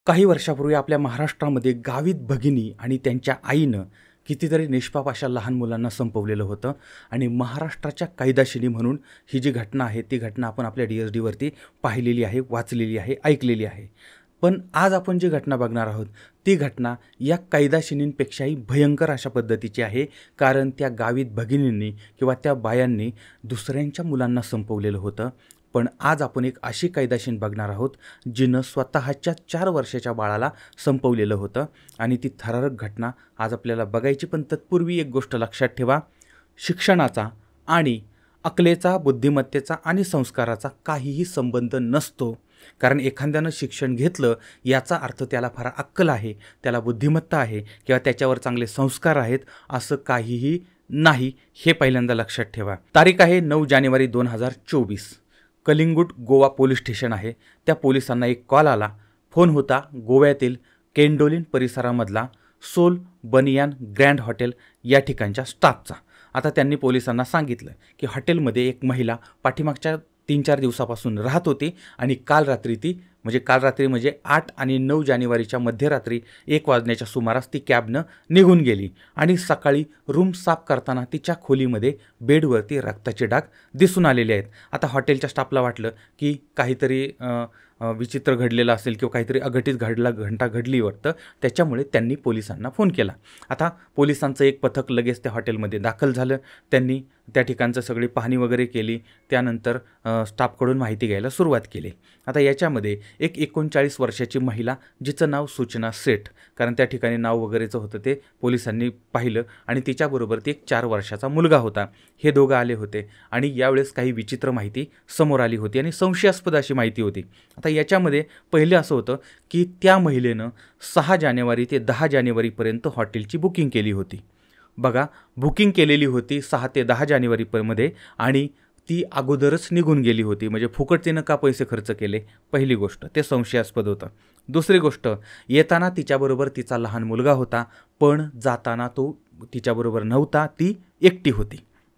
काही वर्षापूर्वी आपल्या महाराष्ट्रामध्ये गावीत भगिनी आणि त्यांच्या आईनं कितीतरी निष्पाप अशा लहान मुलांना संपवलेलं होतं आणि महाराष्ट्राच्या कायदाशिनी म्हणून ही जी घटना आहे ती घटना आपण आपल्या DSDवरती पाहिलेली आहे, वाचलेली आहे, ऐकलेली आहे. पण आज आपण जी घटना बघणार आहोत ती घटना या कायदाशिनींपेक्षाही भयंकर अशा पद्धतीची आहे. कारण त्या गावीत भगिनींनी किंवा त्या बायांनी दुसऱ्यांच्या मुलांना संपवलेलं होतं. पण आज आपण एक अशी कायदाशीन बघणार आहोत जिनं स्वतःच्या 4 वर्षाच्या बाळाला संपवलेलं होतं आणि ती थरारक घटना आज आपल्याला बघायची. पण तत्पूर्वी एक गोष्ट लक्षात ठेवा, शिक्षणाचा आणि अकलेचा, बुद्धिमत्तेचा आणि संस्काराचा काहीही संबंध नसतो. कारण एखाद्यानं शिक्षण घेतलं याचा अर्थ त्याला फार अक्कल आहे, त्याला बुद्धिमत्ता आहे किंवा त्याच्यावर चांगले संस्कार आहेत असं काहीही नाही. हे पहिल्यांदा लक्षात ठेवा. तारीख आहे 9 जानेवारी 2024. कलिंगूट गोवा पोलीस स्टेशन आहे. त्या पोलिसांना एक कॉल आला. फोन होता गोव्यातील केंडोलिन परिसरामधला सोल बनियान ग्रँड हॉटेल या ठिकाणच्या स्टाफचा. आता त्यांनी पोलिसांना सांगितलं की हॉटेलमध्ये एक महिला पाठीमागच्या 3-4 दिवसापासून राहत होती आणि काल रात्री म्हणजे 8 आणि 9 जानेवारीच्या मध्यरात्री 1 वाजण्याच्या सुमारास ती कॅबनं निघून गेली आणि सकाळी रूम साफ करताना तिच्या खोलीमध्ये बेडवरती रक्ताचे डाग दिसून आलेले आहेत. आता हॉटेलच्या स्टाफला वाटलं की काहीतरी विचित्र घडलेलं असेल किंवा काहीतरी अघटित घटना घडली वाटतं. त्याच्यामुळे त्यांनी पोलिसांना फोन केला. आता पोलिसांचं एक पथक लगेच त्या हॉटेलमध्ये दाखल झालं. त्यांनी त्या ठिकाणचं सगळी पाहणी वगैरे केली. त्यानंतर स्टाफकडून माहिती घ्यायला सुरुवात केली. आता याच्यामध्ये एक 39 वर्षाची महिला जिचं नाव सूचना सेठ, कारण त्या ठिकाणी नाव वगैरेचं होतं ते पोलिसांनी पाहिलं आणि तिच्याबरोबर ती एक 4 वर्षाचा मुलगा होता. हे दोघं आले होते आणि यावेळेस काही विचित्र माहिती समोर आली होती आणि संशयास्पद अशी माहिती होती. आता याच्यामध्ये पहिलं असं होतं की त्या महिलेनं 6 जानेवारी ते 10 जानेवारीपर्यंत हॉटेलची बुकिंग केली होती. बघा, बुकिंग केलेली होती 6 ते 10 जानेवारीमध्ये आणि ती अगोदरच निघून गेली होती. म्हणजे फुकट तिनं का पैसे खर्च केले? पहिली गोष्ट, ते संशयास्पद होतं. दुसरी गोष्ट, येताना तिच्याबरोबर तिचा लहान मुलगा होता, पण जाताना तो तिच्याबरोबर नव्हता, ती एकटी होती.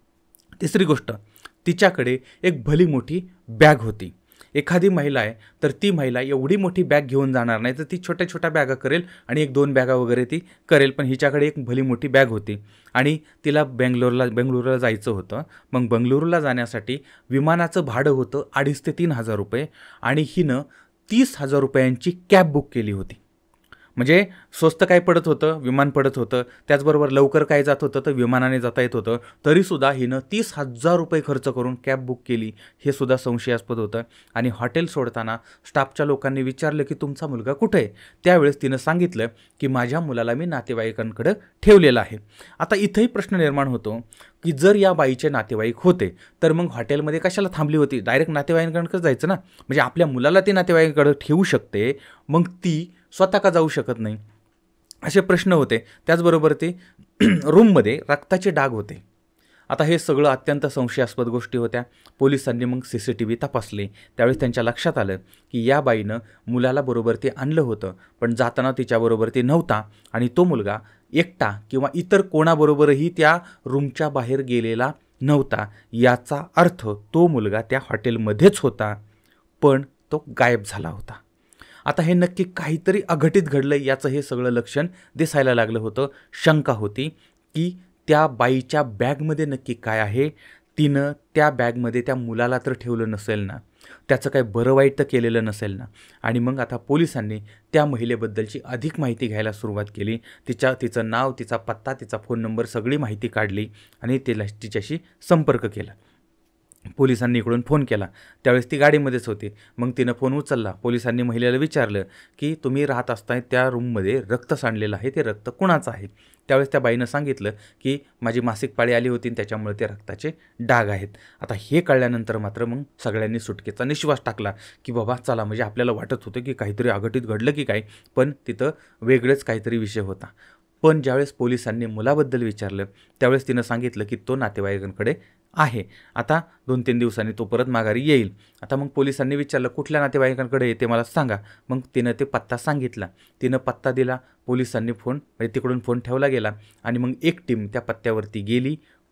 तिसरी गोष्ट, तिच्याकडे एक भली मोठी बॅग होती. एखादी महिला आहे तर ती महिला एवढी मोठी बॅग घेऊन जाणार नाही, तर ती छोट्या छोट्या बॅगा करेल आणि 1-2 बॅगा वगैरे ती करेल. पण हिच्याकडे एक भली मोठी बॅग होती आणि तिला बेंगलोरला जायचं होतं. मग बेंगलोरला जाण्यासाठी विमानाचं भाडं होतं 2,500 ते 3,000 रुपये आणि हिनं 30,000 रुपयांची कॅब बुक केली होती. म्हणजे स्वस्त काय पडत होतं? विमान पडत होतं. त्याचबरोबर लवकर काय जात होतं? तर विमानाने जाता येत होतं. तरीसुद्धा हिनं 30,000 रुपये खर्च करून कॅब बुक केली. हे सुद्धा संशयास्पद होतं. आणि हॉटेल सोडताना स्टाफच्या लोकांनी विचारलं की तुमचा मुलगा कुठे आहे? त्यावेळेस तिनं सांगितलं की माझ्या मुलाला मी नातेवाईकांकडे ठेवलेलं आहे. आता इथंही प्रश्न निर्माण होतो की जर या बाईचे नातेवाईक होते तर मग हॉटेलमध्ये कशाला थांबली होती? डायरेक्ट नातेवाईकांकडे जायचं ना. म्हणजे आपल्या मुलाला ती नातेवाईकांकडे ठेवू शकते, मग ती स्वतः का जाऊ शकत नाही? असे प्रश्न होते. त्याचबरोबर ते रूममध्ये रक्ताचे डाग होते. आता हे सगळं अत्यंत संशयास्पद गोष्टी होत्या. पोलिसांनी मग CCTV तपासले. त्यावेळेस त्यांच्या लक्षात आलं की या बाईनं मुलाला बरोबर ते आणलं होतं, पण जाताना तिच्याबरोबर ते नव्हता आणि तो मुलगा एकटा किंवा इतर कोणाबरोबरही त्या रूमच्या बाहेर गेलेला नव्हता. याचा अर्थ तो मुलगा त्या हॉटेलमध्येच होता, पण तो गायब झाला होता. आता हे नक्की काहीतरी अघटित घडलं याचं हे सगळं लक्षण दिसायला लागलं होतं. शंका होती की त्या बाईच्या बॅगमध्ये नक्की काय आहे? तिनं त्या बॅगमध्ये त्या मुलाला तर ठेवलं नसेल ना, त्याचं काय बरं वाईट तर केलेलं नसेल ना. आणि मग आता पोलिसांनी त्या महिलेबद्दलची अधिक माहिती घ्यायला सुरुवात केली. तिचं नाव, तिचा पत्ता, तिचा फोन नंबर सगळी माहिती काढली आणि तिच्याशी संपर्क केला. पोलिसांनी इकडून फोन केला. त्यावेळेस ती गाडीमध्येच होती. मग तिनं फोन उचलला. पोलिसांनी महिलेला विचारलं की तुम्ही राहत असताना त्या रूममध्ये रक्त सांडलेलं आहे, ते रक्त कुणाचं आहे? त्यावेळेस त्या बाईनं सांगितलं की माझी मासिक पाळी आली होती त्याच्यामुळे ते रक्ताचे डाग आहेत. आता हे कळल्यानंतर मात्र मग सगळ्यांनी सुटकेचा निश्वास टाकला की बाबा चला, म्हणजे आपल्याला वाटत होतं की काहीतरी अघटित घडलं की काय, पण तिथं वेगळंच काहीतरी विषय होता. पण ज्यावेळेस पोलिसांनी मुलाबद्दल विचारलं त्यावेळेस तिनं सांगितलं की तो नातेवाईकांकडे आहे. आता 2-3 दिवसांनी तो परत माघारी येईल. आता मग पोलिसांनी विचारलं कुठल्या नातेवाईकांकडे येते मला सांगा. मग तिनं ते पत्ता सांगितला. तिनं पत्ता दिला. पोलिसांनी तिकडून फोन ठेवला गेला आणि मग एक टीम त्या पत्त्यावरती गेली.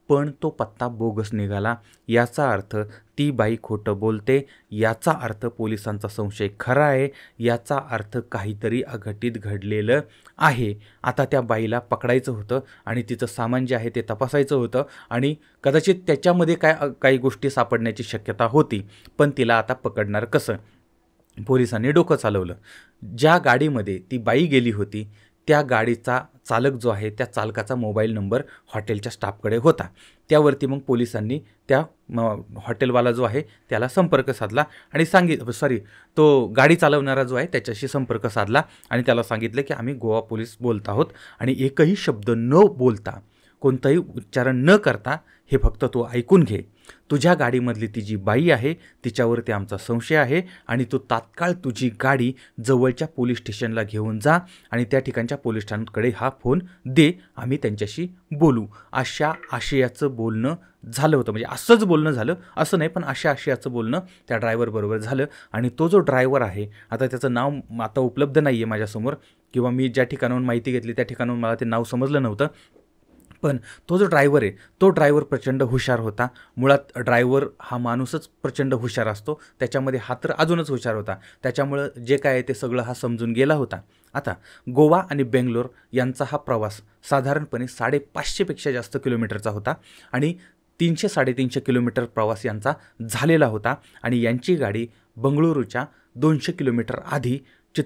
पण तो पत्ता बोगस निघाला. याचा अर्थ ती बाई खोटं बोलते, याचा अर्थ पोलिसांचा संशय खरा आहे, याचा अर्थ काहीतरी अघटित घडलेलं आहे. आता त्या बाईला पकडायचं होतं आणि तिचं सामान जे आहे ते तपासायचं होतं आणि कदाचित त्याच्यामध्ये काही गोष्टी सापडण्याची शक्यता होती, पण तिला आता पकडणार कसं? पोलिसांनी डोकं चालवलं. ज्या गाडीमध्ये ती बाई गेली होती त्या गाडीचा चालक जो आहे त्या चालकाचा मोबाईल नंबर हॉटेलच्या स्टाफकडे होता. त्यावरती मग पोलिसांनी त्या हॉटेलवाला जो आहे त्याला संपर्क साधला आणि तो गाडी चालवणारा जो आहे त्याच्याशी संपर्क साधला आणि त्याला सांगितलं की आम्ही गोवा पोलीस बोलत आहोत आणि एकही शब्द न बोलता, कोणतंही उच्चारण न करता हे फक्त तू ऐकून घे. तुझ्या गाडीमधली ती जी बाई आहे तिच्यावरती आमचा संशय आहे आणि तू तात्काळ तुझी गाडी जवळच्या पोलीस स्टेशनला घेऊन जा आणि त्या ठिकाणच्या पोलीस स्टेशनकडे हा फोन दे, आम्ही त्यांच्याशी बोलू. अशा आशयाचं बोलणं झालं होतं. म्हणजे असंच बोलणं झालं असं नाही, पण अशा आशयाचं बोलणं त्या ड्रायव्हरबरोबर झालं. आणि तो जो ड्रायव्हर आहे, आता त्याचं नाव आता उपलब्ध नाही आहे माझ्यासमोर, किंवा मी ज्या ठिकाणाहून माहिती घेतली त्या ठिकाणाहून मला ते नाव समजलं नव्हतं, पण तो जो ड्रायव्हर आहे तो ड्रायव्हर प्रचंड हुशार होता. मुळात ड्रायव्हर हा माणूसच प्रचंड हुशार असतो, त्याच्यामध्ये हा तर अजूनच हुशार होता. त्याच्यामुळं जे काय आहे ते सगळं हा समजून गेला होता. आता गोवा आणि बेंगलोर यांचा हा प्रवास साधारणपणे 550पेक्षा जास्त किलोमीटरचा होता आणि 300-350 किलोमीटर प्रवास यांचा झालेला होता आणि यांची गाडी बंगळुरूच्या 200 किलोमीटर आधी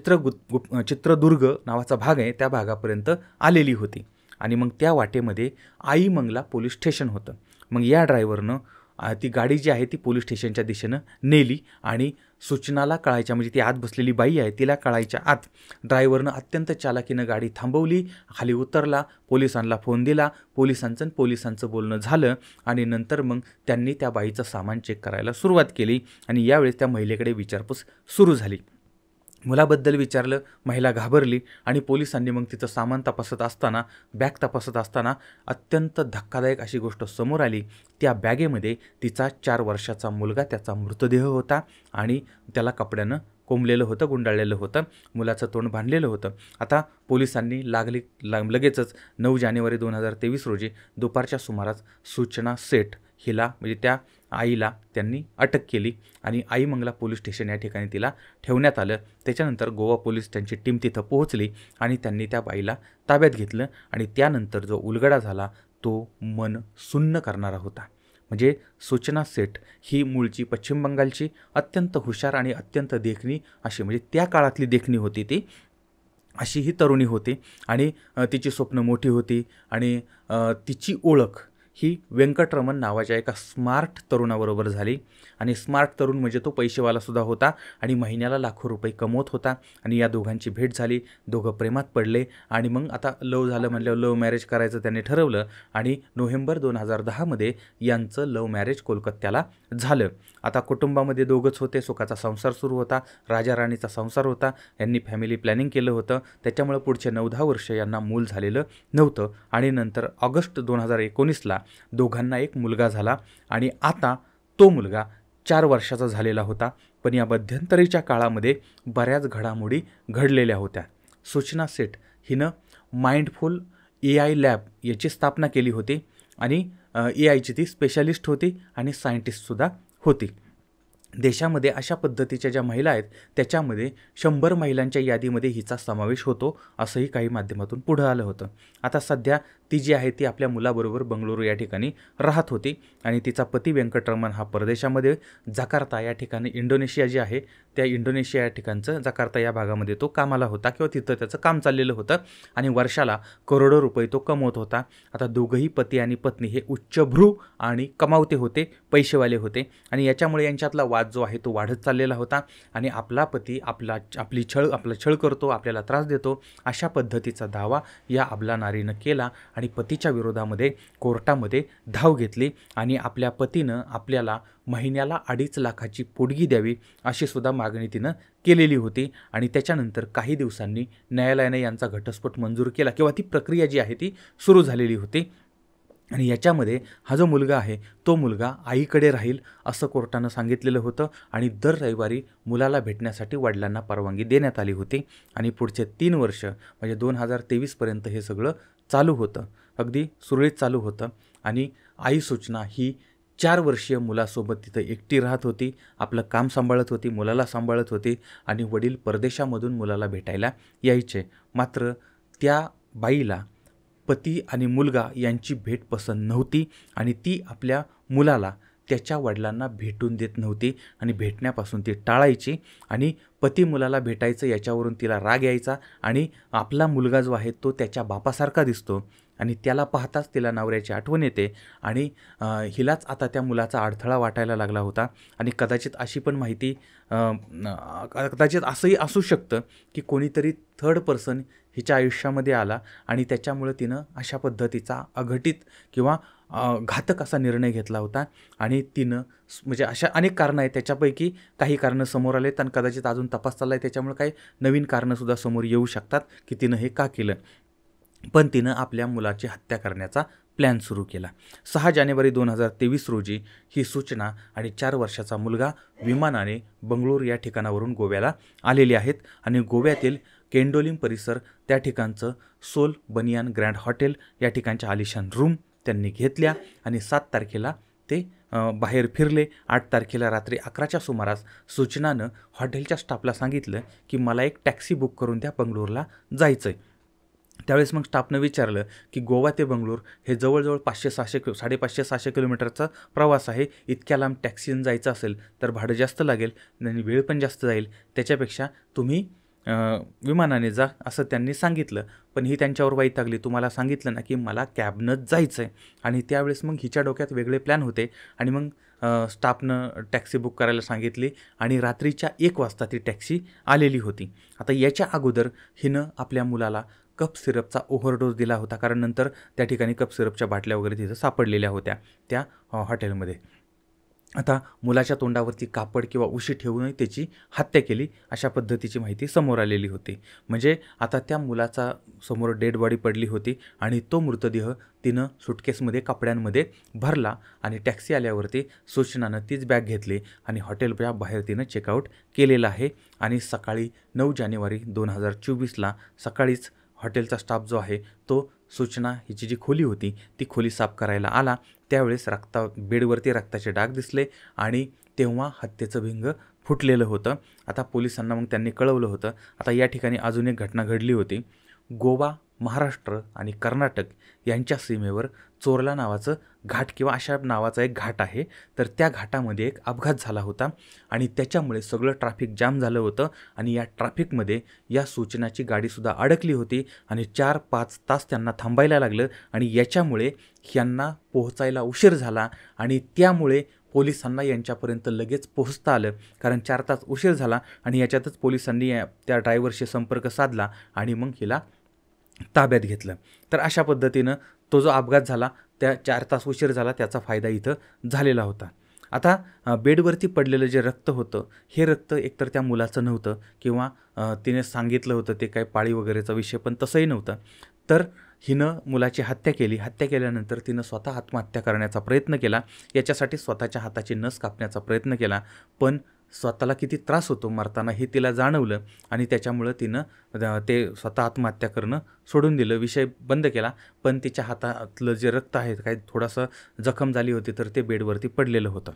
चित्रदुर्ग नावाचा भाग आहे त्या भागापर्यंत आलेली होती. आणि मग त्या वाटेमध्ये आईमंगला पोलीस स्टेशन होतं. मग या ड्रायव्हरनं ती गाडी जी आहे ती पोलीस स्टेशनच्या दिशेनं नेली आणि सूचनाला कळायच्या, म्हणजे ती आत बसलेली बाई आहे तिला कळायच्या आत ड्रायव्हरनं अत्यंत चालाकीनं गाडी थांबवली, खाली उतरला, पोलिसांना फोन दिला, पोलिसांचं बोलणं झालं आणि नंतर मग त्यांनी त्या बाईचं सामान चेक करायला सुरुवात केली आणि यावेळेस त्या महिलेकडे विचारपूस सुरू झाली. मुलाबद्दल विचारलं, महिला घाबरली आणि पोलिसांनी मग तिचं सामान तपासत असताना, बॅग तपासत असताना अत्यंत धक्कादायक अशी गोष्ट समोर आली. त्या बॅगेमध्ये तिचा 4 वर्षाचा मुलगा, त्याचा मृतदेह होता आणि त्याला कपड्यानं कोंबलेलं होतं, गुंडाळलेलं होतं, मुलाचं तोंड बांधलेलं होतं. आता पोलिसांनी लगेचच 9 जानेवारी 2023 रोजी दुपारच्या सुमारास सूचना सेठ हिला, म्हणजे त्या आईला त्यांनी अटक केली आणि आईमंगला पोलीस स्टेशन या ठिकाणी तिला ठेवण्यात आलं. त्याच्यानंतर गोवा पोलीस त्यांची टीम तिथं पोहोचली आणि त्यांनी त्या बाईला ताब्यात घेतलं आणि त्यानंतर जो उलगडा झाला तो मन सुन्न करणारा होता. म्हणजे सूचना सेठ ही मूळची पश्चिम बंगालची अत्यंत हुशार आणि अत्यंत देखणी अशी, म्हणजे त्या काळातली देखणी होती ती, अशी ही तरुणी होती आणि तिची स्वप्न मोठी होती आणि तिची ओळख ही व्यंकटरमण नावाच्या एका स्मार्ट तरुणाबरोबर झाली. आणि स्मार्ट तरुण म्हणजे तो पैसेवालासुद्धा होता आणि महिन्याला लाखो रुपये कमवत होता आणि या दोघांची भेट झाली, दोघं प्रेमात पडले आणि मग आता लव झालं म्हणल्यावर लव्ह मॅरेज करायचं त्यांनी ठरवलं आणि नोव्हेंबर 2010मध्ये यांचं लव्ह मॅरेज कोलकात्याला झालं. आता कुटुंबामध्ये दोघंच होते, सुखाचा संसार सुरू होता, राजा राणीचा संसार होता, यांनी फॅमिली प्लॅनिंग केलं होतं, त्याच्यामुळे पुढचे 9-10 वर्ष यांना मूल झालेलं नव्हतं आणि नंतर ऑगस्ट 2019ला दोघांना एक मुलगा झाला आणि आता तो मुलगा 4 वर्षाचा झालेला होता. पण या मध्यंतरीच्या काळामध्ये बऱ्याच घडामोडी घडलेल्या होत्या. सूचना सेठ हिनं माइंडफुल AI लॅब याची स्थापना केली होती आणि AIची ती स्पेशालिस्ट होती आणि सायंटिस्टसुद्धा होती. देशामध्ये अशा पद्धतीच्या ज्या महिला आहेत त्याच्यामध्ये 100 महिलांच्या यादीमध्ये हिचा समावेश होतो असंही काही माध्यमातून पुढं आलं होतं. आता सध्या ती जी आहे ती आपल्या मुलाबरोबर बंगळुरू या ठिकाणी राहत होती आणि तिचा पती व्यंकटरमण हा परदेशामध्ये जकार्ता या ठिकाणी, इंडोनेशिया जी आहे त्या इंडोनेशिया या ठिकाणचं जकार्ता या भागामध्ये तो कामाला होता किंवा तिथं त्याचं काम चाललेलं होतं आणि वर्षाला करोडो रुपये तो कमवत होता. आता दोघंही पती आणि पत्नी हे उच्चभ्रू आणि कमावते होते, पैसेवाले होते आणि याच्यामुळे यांच्यातला वाद जो आहे तो वाढत चाललेला होता आणि आपला पती आपला छळ करतो, आपल्याला त्रास देतो, अशा पद्धतीचा दावा या अबला नारीनं केला आणि पतीच्या विरोधामध्ये कोर्टामध्ये धाव घेतली आणि आपल्या पतीनं आपल्याला महिन्याला 2.5 लाखाची पोटगी द्यावी अशी सुद्धा मागणी तिनं केलेली होती. आणि त्याच्यानंतर काही दिवसांनी न्यायालयाने यांचा घटस्फोट मंजूर केला किंवा ती प्रक्रिया जी आहे ती सुरू झालेली होती आणि याच्यामध्ये हा जो मुलगा आहे तो मुलगा आईकडे राहील असं कोर्टानं सांगितलेलं होतं आणि दर रविवारी मुलाला भेटण्यासाठी वडिलांना परवानगी देण्यात आली होती आणि पुढचे 3 वर्ष म्हणजे 2023 पर्यंत हे सगळं चालू होतं, अगदी सुरळीत चालू होतं. आणि आई सूचना ही 4 वर्षीय मुलासोबत तिथं एकटी राहत होती, आपलं काम सांभाळत होती, मुलाला सांभाळत होती आणि वडील परदेशामधून मुलाला भेटायला यायचे. मात्र त्या बाईला पती आणि मुलगा यांची भेट पसंत नव्हती आणि ती आपल्या मुलाला त्याच्या वडिलांना भेटून देत नव्हती आणि भेटण्यापासून ती टाळायची आणि पती मुलाला भेटायचं याच्यावरून तिला राग यायचा आणि आपला मुलगा जो आहे तो त्याच्या बापासारखा दिसतो आणि त्याला पाहताच तिला नवऱ्याची आठवण येते आणि हिलाच आता त्या मुलाचा अडथळा वाटायला लागला होता. आणि कदाचित अशी पण माहिती कदाचित असंही असू शकतं की कोणीतरी थर्ड पर्सन हिच्या आयुष्यामध्ये आला आणि त्याच्यामुळे तिनं अशा पद्धतीचा अघटित किंवा घातक असा निर्णय घेतला होता. आणि तिनं म्हणजे अशा अनेक कारणं आहेत, त्याच्यापैकी काही कारणं समोर आलेत आणि कदाचित अजून तपास चालला आहे, त्याच्यामुळे काही नवीन कारणंसुद्धा समोर येऊ शकतात की तिनं हे का केलं. पण तिनं आपल्या मुलाची हत्या करण्याचा प्लॅन सुरू केला. 6 जानेवारी 2023 रोजी ही सूचना आणि 4 वर्षाचा मुलगा विमानाने बंगळूर या ठिकाणावरून गोव्याला आलेले आहेत आणि गोव्यातील केंडोलिम परिसर त्या ठिकाणचं सोल बनियान ग्रँड हॉटेल या ठिकाणच्या आलिशान रूम त्यांनी घेतल्या आणि 7 तारखेला ते बाहेर फिरले. 8 तारखेला रात्री 11च्या सुमारास सूचनानं हॉटेलच्या स्टाफला सांगितलं की मला एक टॅक्सी बुक करून द्या, बंगळूरला जायचं आहे. त्यावेळेस मग स्टाफनं विचारलं की गोवा ते बंगळूर हे जवळजवळ 500-600 किलोमीटरचा प्रवास आहे, इतक्या लांब टॅक्सीनं जायचं असेल तर भाडं जास्त लागेल आणि वेळ पण जास्त जाईल, त्याच्यापेक्षा तुम्ही विमानाने जा असं त्यांनी सांगितलं. पण ही त्यांच्यावर वैतागली, तुम्हाला सांगितलं ना की मला कॅबनंच जायचं आहे. आणि त्यावेळेस मग हिच्या डोक्यात वेगळे प्लॅन होते आणि मग स्टाफनं टॅक्सी बुक करायला सांगितली आणि रात्रीच्या 1 वाजता ती टॅक्सी आलेली होती. आता याच्या अगोदर हिनं आपल्या मुलाला कप सिरपचा ओव्हरडोस दिला होता, कारण नंतर त्या ठिकाणी कप सिरपच्या बाटल्या वगैरे तिथं सापडलेल्या होत्या त्या हॉटेलमध्ये. आता मुलाच्या तोंडावरती कापड किंवा उशी ठेवूनही त्याची हत्या केली अशा पद्धतीची माहिती समोर आलेली होती. म्हणजे आता त्या मुलाचा समोर डेड बॉडी पडली होती आणि तो मृतदेह तिनं सुटकेसमध्ये कपड्यांमध्ये भरला आणि टॅक्सी आल्यावरती सूचनानं तीच बॅग घेतली आणि हॉटेलच्या बाहेर तिनं चेकआउट केलेलं आहे. आणि सकाळी 9 जानेवारी 2024ला सकाळीच हॉटेलचा स्टाफ जो आहे तो सूचना हिची जी खोली होती ती खोली साफ करायला आला. त्यावेळेस बेडवरती रक्ताचे डाग दिसले आणि तेव्हा हत्येचं भिंग फुटलेलं होतं. आता पोलिसांना मग त्यांनी कळवलं होतं. आता या ठिकाणी अजून एक घटना घडली होती. गोवा, महाराष्ट्र आणि कर्नाटक यांच्या सीमेवर चोरला नावाचं घाट किंवा अशा नावाचा एक घाट आहे. तर त्या घाटामध्ये एक अपघात झाला होता आणि त्याच्यामुळे सगळं ट्रॅफिक जाम झालं होतं आणि या ट्रॅफिकमध्ये या सूचनाची गाडीसुद्धा अडकली होती आणि 4-5 तास त्यांना थांबायला लागलं आणि याच्यामुळे यांना पोहोचायला उशीर झाला आणि त्यामुळे पोलिसांना यांच्यापर्यंत लगेच पोहोचता आलं, कारण 4 तास उशीर झाला आणि याच्यातच पोलिसांनी त्या ड्रायव्हरशी संपर्क साधला आणि मग हिला ताब्यात घेतलं. तर अशा पद्धतीनं तो जो अपघात झाला त्या 4 तास उशीर झाला त्याचा फायदा इथं झालेला होता. आता बेडवरती पडलेलं जे रक्त होतं हे रक्त एकतर त्या मुलाचं नव्हतं किंवा तिने सांगितलं होतं ते काही पाळी वगैरेचा विषय पण तसंही नव्हतं. तर हिनं मुलाची हत्या केली. हत्या केल्यानंतर तिनं स्वतः आत्महत्या करण्याचा प्रयत्न केला. याच्यासाठी स्वतःच्या हाताची नस कापण्याचा प्रयत्न केला, पण स्वतःला किती त्रास होतो मरताना हे तिला जाणवलं आणि त्याच्यामुळं तिनं ते स्वतः आत्महत्या करणं सोडून दिलं, विषय बंद केला. पण तिच्या हातातलं जे रक्त आहे काही थोडंसं जखम झाली होती तर ते बेडवरती पडलेलं होतं.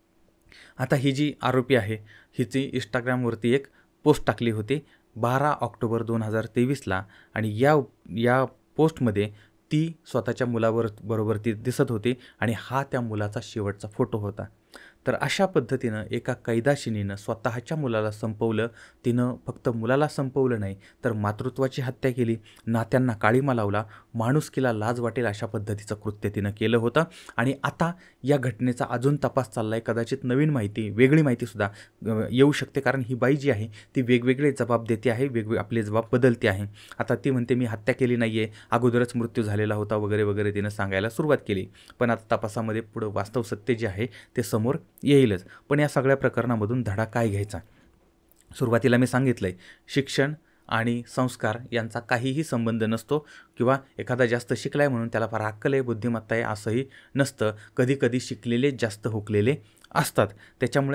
आता ही जी आरोपी आहे हिची इंस्टाग्रामवरती एक पोस्ट टाकली होती 12 ऑक्टोबर 2023ला आणि या पोस्टमध्ये ती स्वतःच्या बरोबर ती दिसत होती आणि हा त्या मुलाचा शेवटचा फोटो होता. तर अशा पद्धतीनं एका कैदाशिनीनं स्वतःच्या मुलाला संपवलं. तिनं फक्त मुलाला संपवलं नाही तर मातृत्वाची हत्या केली, नात्यांना काळीमा लावला, माणुसकीला लाज वाटेल अशा पद्धतीचं कृत्य तिनं केलं होतं. आणि आता या घटनेचा अजून तपास चालला आहे. कदाचित नवीन माहिती, वेगळी माहितीसुद्धा येऊ शकते, कारण ही बाई जी आहे ती वेगवेगळे जबाब देते आहे, आपले जबाब बदलते आहे. आता ती म्हणते मी हत्या केली नाही आहे, अगोदरच मृत्यू झालेला होता वगैरे वगैरे तिनं सांगायला सुरुवात केली. पण आता तपासामध्ये पुढं वास्तव सत्य जे आहे ते समोर येईलच. पण या सगळ्या प्रकरणामधून धडा काय घ्यायचा? सुरुवातीला मी सांगितलं आहे शिक्षण आणि संस्कार यांचा काहीही संबंध नसतो किंवा एखादा जास्त शिकलाय म्हणून त्याला फार अक्कल आहे, बुद्धिमत्ता आहे असंही नसतं. कधी कधी शिकलेले जास्त हुकलेले असतात. त्याच्यामुळे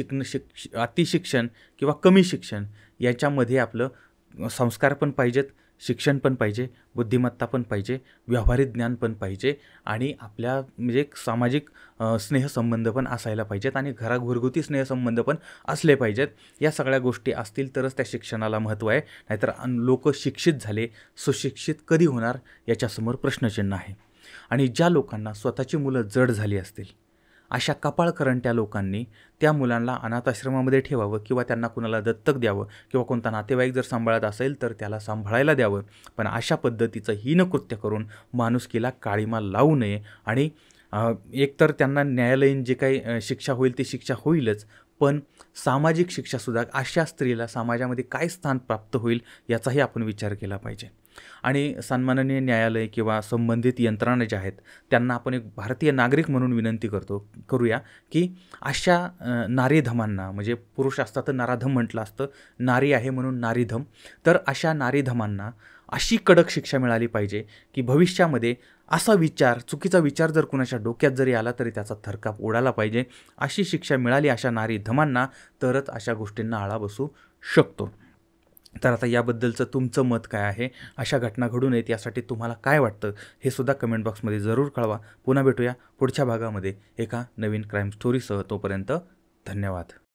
अतिशिक्षण किंवा कमी शिक्षण याच्यामध्ये आपलं संस्कार पण पाहिजेत, शिक्षण पण पाहिजे, बुद्धिमत्ता पण पाहिजे, व्यावहारिक ज्ञान पण पाहिजे आणि आपल्या म्हणजे एक सामाजिक स्नेहसंबंध पण असायला पाहिजेत आणि घरगुती स्नेहसंबंध पण असले पाहिजेत. या सगळ्या गोष्टी असतील तरच त्या शिक्षणाला महत्त्व आहे. नाहीतर लोक शिक्षित झाले, सुशिक्षित कधी होणार याच्यासमोर प्रश्नचिन्ह आहे. आणि ज्या लोकांना स्वतःची मुलं जड झाली असतील, अशा कपाळकरंट्या लोकांनी त्या मुलांना अनाथाश्रमामध्ये ठेवावं किंवा त्यांना कुणाला दत्तक द्यावं किंवा कोणता नातेवाईक जर सांभाळत असेल तर त्याला सांभाळायला द्यावं. पण अशा पद्धतीचं हीनकृत्य करून माणुसकीला काळिमा लावू नये. आणि एकतर त्यांना न्यायालयीन जे काही शिक्षा होईल ती शिक्षा होईलच, पण सामाजिक शिक्षासुद्धा अशा स्त्रीला समाजामध्ये काय स्थान प्राप्त होईल याचाही आपण विचार केला पाहिजे. आणि सन्माननीय न्यायालय किंवा संबंधित यंत्रणा ज्या आहेत त्यांना आपण एक भारतीय नागरिक म्हणून विनंती करूया की अशा नारीधमांना, म्हणजे पुरुष असतात तर नराधम म्हटलं असतं, नारी आहे म्हणून नारीधम, तर अशा नारीधमांना अशी कडक शिक्षा मिळाली पाहिजे की भविष्यामध्ये असा विचार, चुकीचा विचार जर कुणाच्या डोक्यात जरी आला तरी त्याचा थरकाप उडाला पाहिजे. अशी शिक्षा मिळाली अशा नारीधमांना तरच अशा गोष्टींना आळा बसू शकतो. तर आता याबद्दलचं तुमचं मत काय आहे? अशा घटना घडू नयेत यासाठी तुम्हाला काय वाटतं हे सुद्धा कमेंट बॉक्समध्ये जरूर कळवा. पुन्हा भेटूया पुढच्या भागामध्ये एका नवीन क्राईम स्टोरीसह. तोपर्यंत धन्यवाद.